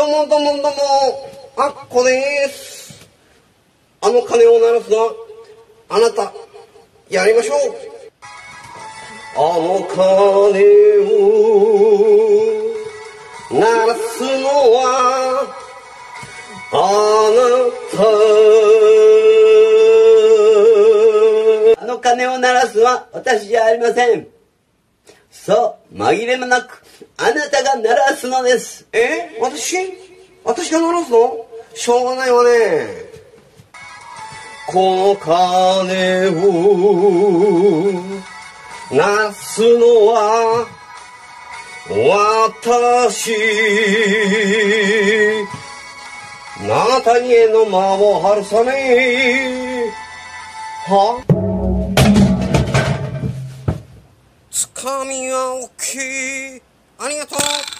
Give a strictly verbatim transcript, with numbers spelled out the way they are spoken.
どうもどうもどうも、あっこです。あの鐘を鳴らすのはあなた、やりましょう。あの鐘を鳴らすのはあなた。あの鐘を鳴らすのは私じゃありません。そう、紛れもなくあなたが鳴らすのです。え、私私が鳴らすの？しょうがないわね。この鐘を鳴らすのは私。七谷への魔を春雨。は？つかみは大きい。ありがとう。